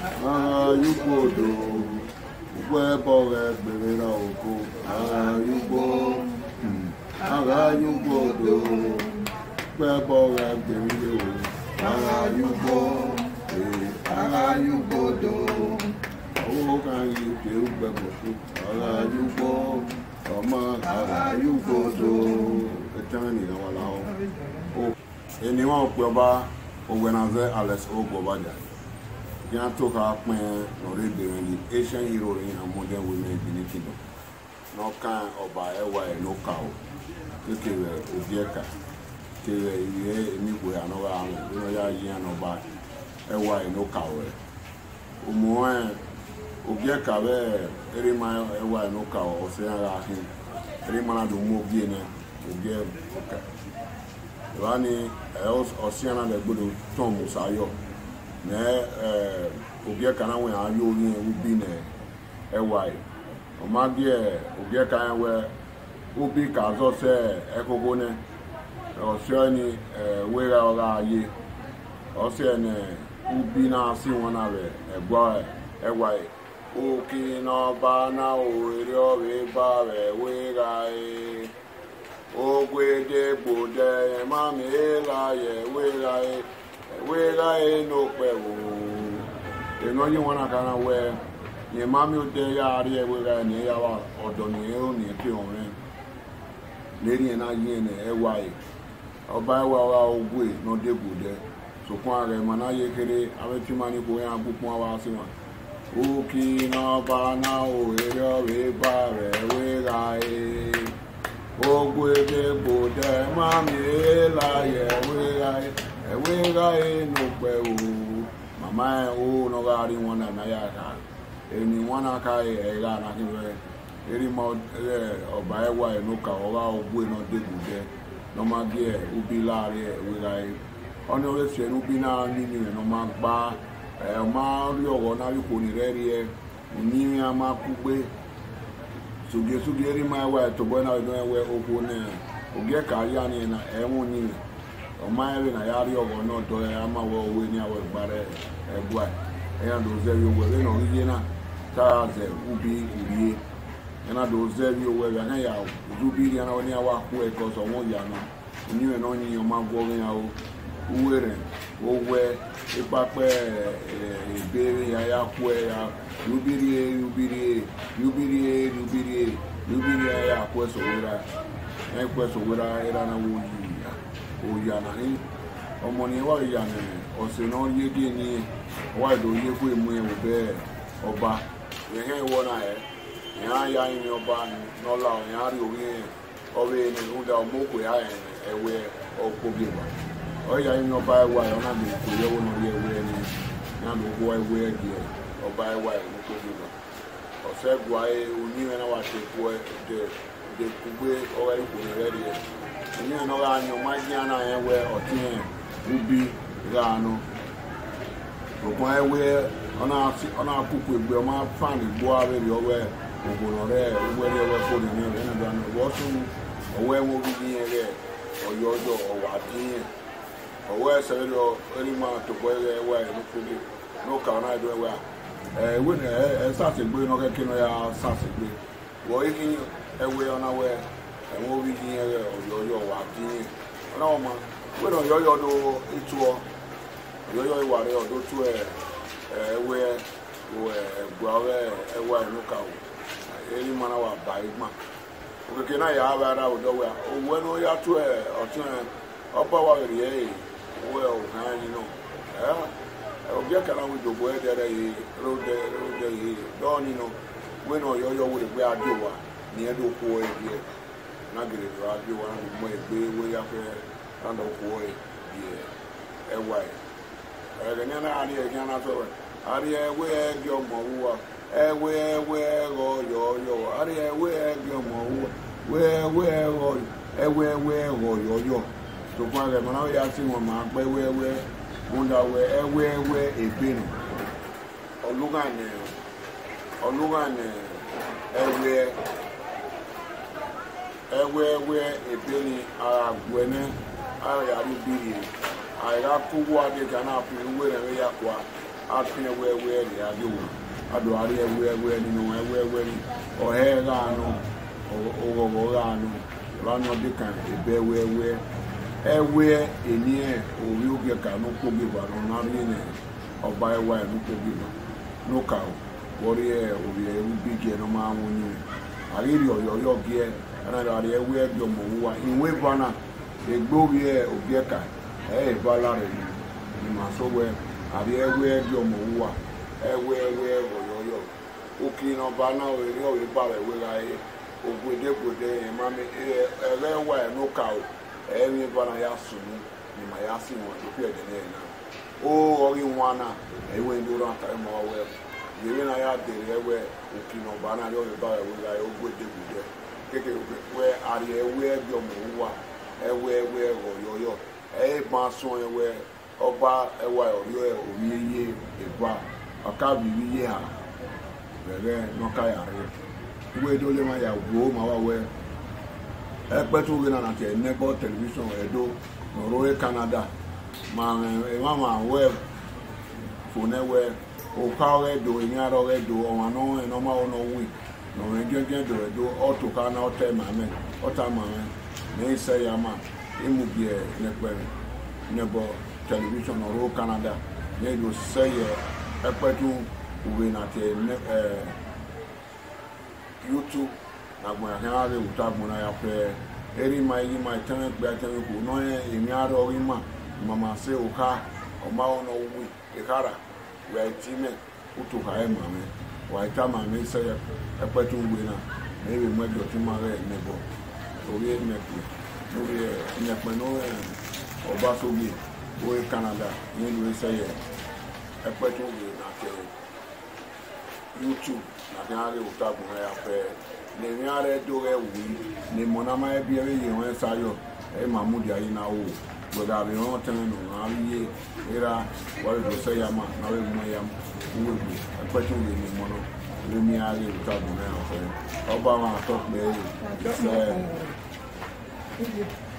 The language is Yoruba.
you go do. Where Boga Berena go. You go. You go do. Where Boga Berena you go. You go do. Oh, can you do better? You go. You go do. The journey oh, anyone of Oba Ewuare Alex Guobadia. Can talk about the Asian hero and modern women in the kingdom. No kind of Oba Ewuare, no cow. Look at Obieka. You know, Oba Ewuare, no cow. Obieka, every mile Ewuare, no cow, or say, every man do move in okay. Rani Oceana the good Tom Sayo. Ne Obieka na we ayo ni ubi ne Ewuare. Omagie Obieka we ubi ka zo se ekogo ne Oceani wera oga aye. Oceane ubi na si wona we egwa Ewuare. Oki no ba na ori o we ba we ga e. Ogwe de bode mami la ye we la no pewo e no you wanna kana we ye mami o de ya ari we ga ni ya wa odo ni o ni pe onre leri na ye ne Ewuare Oba wa ogwe no de bode so kwa re mana ye kere abeti mani ko ya bukun wa si wa oki no ba na o we ba we ga e Ogwe de bode mami la ye we no pewo mama o no gari wona na ya ka eni wona ka e ga na ki we eri mo Oba Ewuare no ka o ga ogwe no de bode no ma ge ubi la re we ga ono we se ubi na ni no ma gba ma ri owo na ri ko ni re ri ni ama kugbe sugi eri ma wa to bo na no we okune oge ka ya ni na enwu ni o ma eri na ya ri ogo no do ya ma wo we ni awe gbare egwa ya do ze yo we no ri na ta ze ubi uri na do ze yo we ya na ya ubi ya na oni awa ku e ko so won ya na ni we no ni o ma gwo ya o uwere owe ipape ebere ya ku e ya Yubiri ya kweso wera era na wo ya na ni omoni wa ya na o se no ye die ni wa do ye ku emu e wo be Oba ye he wo na ya ni Oba no la ya ri owi owe ni unda o mo ko ya ewe o ko bi ba o ya ni Oba Ewuare ona bi ko ye wo no ye we ni na do wo ewe die Oba Ewuare no ko bi ba Osegwa oni na wa se ko de kugbe o wa ko ni re re oni na wa anyo magia na ewe otin ubi ga no opo ewe ona pupu egbe o ma fan igbo are ri owe ogboro re ewe re fo ni na do no wo tun owe wo bi ni re oyojo o wa tin owe se re o ri ma to bo ewe no ko bi no ka na do ewe when start to go no get no ya start to go wo ikin ewe ona we e wo bi ni yo wa tin ona o ma we no yo do ituo yo Ewuare o do tu ewe gwa Ewuare no ka o eri mana wa ba igma o ke na ya ba ra o do we o we no ya tu otun Oba wa ri we o kan ni no Obieka na we do boy there yi road yi don you know we no yo we we adowa ni edo ko e die na gere do adowa mo egbe we ya fe and ko e die Ewuare ga na ari e na so ari e we e gyo mo wo we go ari e we e gyo mo wo we go yo so kwa ga na ya si won ma pe we Munda we ewe ebenu olugane ewe ebeni agwene ara ya biri ara kuwa de kana pu we re ya kwa atene we the ado ado are we ni o he ga no o ga no la no de kan ebe we ewe enie o wi oge ka no ko bi ba no na ni Oba Ewuare no ko bi ba no ka wori o bi e bi ge no ma woni ari yo ge ana da ari ewe bi o mo wa inwe bana egbo bi e obi ka e ba la re ni ma so we ari ewe bi o mo wa ewe yo o ki no ba na o ri o ba we ga e ogwede ma me ewe wa no ka o emi bana ya sunu ni ma ya si won to pe de na o ori wana ewe ndoro ata ma we yewe na ya de ewe okino bana yo ba we ga ogwede keke we ari ewe bi omo wa ewe yo e ma so ewe Oba Ewuare ori omiye eba aka bi ye ha bere no ka ya re we do le ma ya wo ma wa we ekpetu we na te nebo television edo no Canada ma mama we phone we o ka we do ni aro we do o no no ma o no wi no we do auto ka na o te ma me o ta ma me ne se ya ma imu bi e nebo television no Canada ne do se ye ekpetu we na te YouTube na gbo ya re uta gbo na ya pe eri mai tan gba tan ko no emi aro ri mama se o ka o ma ono wi e kara we time uto ka e ma me wa ita ma me se e petu ngwe na me be mo do ti ma re nebo o ye me ku no ye ne pe no Oba so bi o Canada ni lo se ye e petu ngwe na ke YouTube na kan ale uta gbo na ya pe le mi are do e wi ni mo na ma e bi e ye won sayo e mamudi ayi na o we ga bi won tan no na ye era wa do se ya ma na we mo ya wo bi e pe tu ni mo no le mi are uta gbo na ya pe Oba ma to pe se